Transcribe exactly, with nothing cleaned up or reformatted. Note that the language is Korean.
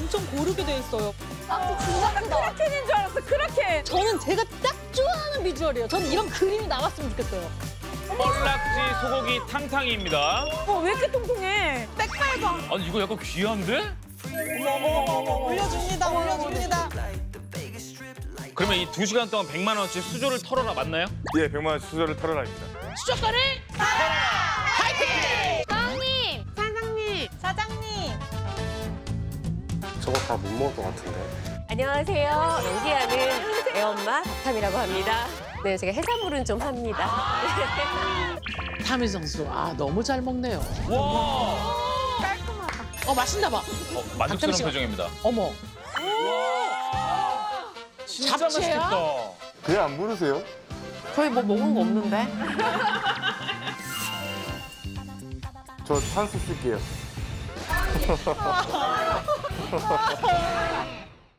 엄청 고르게 돼 있어요. 깍지 진짜 크다. 크라켄인 줄 알았어, 크라켄. 저는 제가 딱 좋아하는 비주얼이에요. 저는 이런 그림이 나왔으면 좋겠어요. 뻘락지 소고기 탕탕이입니다. 어, 왜 이렇게 통통해? 백팔번. 아니 이거 약간 귀한데? 올려줍니다, 올려줍니다. 그러면 이 두 시간 동안 백만 원어치 수저를 털어라 맞나요? 예, 백만 원 수저를 털어라입니다. 수족관을 화이팅! 사장님! 사장님! 사장님. 저거 다 못 먹을 것 같은데. 안녕하세요. 연기하는 애엄마 박탐이라고 합니다. 네, 제가 해산물은 좀 합니다. 타미 선수, 아 너무 잘 먹네요. 와, 깔끔하다. 어 맛있나 봐. 어, 만족스러운 씨가- 표정입니다. 어머, 진짜 잡채야? 맛있겠다. 그냥 안 부르세요? 저희 뭐 먹은 거 없는데? 저 찬스 쓸게요.